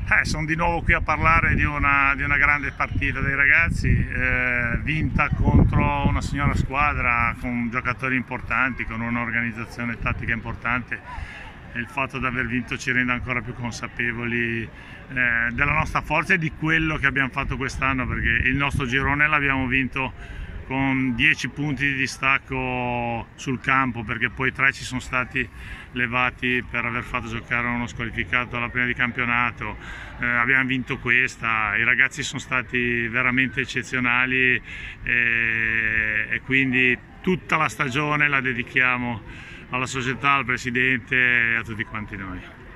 Sono di nuovo qui a parlare di una grande partita dei ragazzi, vinta contro una signora squadra con giocatori importanti, con un'organizzazione tattica importante, e il fatto di aver vinto ci rende ancora più consapevoli della nostra forza e di quello che abbiamo fatto quest'anno, perché il nostro girone l'abbiamo vinto con 10 punti di distacco sul campo, perché poi 3 ci sono stati levati per aver fatto giocare uno squalificato alla prima di campionato. Abbiamo vinto questa, i ragazzi sono stati veramente eccezionali e quindi tutta la stagione la dedichiamo alla società, al presidente e a tutti quanti noi.